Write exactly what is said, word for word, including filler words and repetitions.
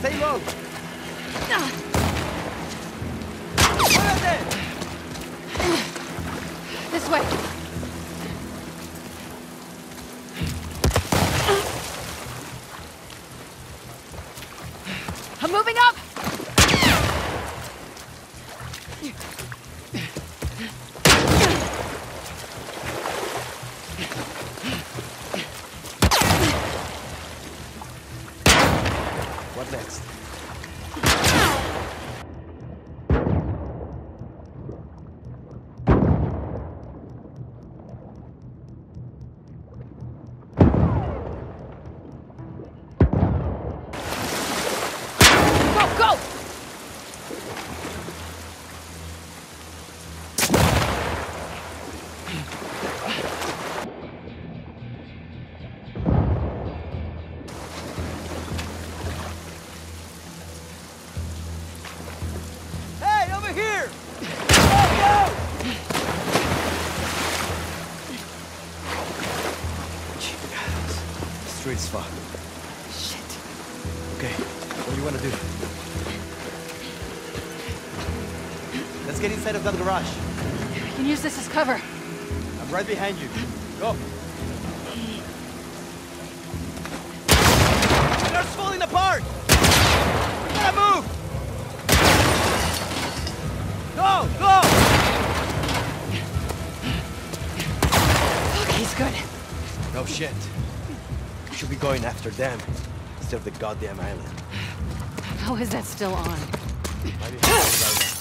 Stay low. This way. I'm moving up! What next? Go, go! Hey, over here! Go, go! The street's far. Shit. Okay, what do you want to do? Let's get inside of that garage. We can use this as cover. I'm right behind you. Go. The car's falling apart! We gotta move! Go! Go! Okay, he's good. No shit. We should be going after them instead of the goddamn island. How is that still on? Maybe right now.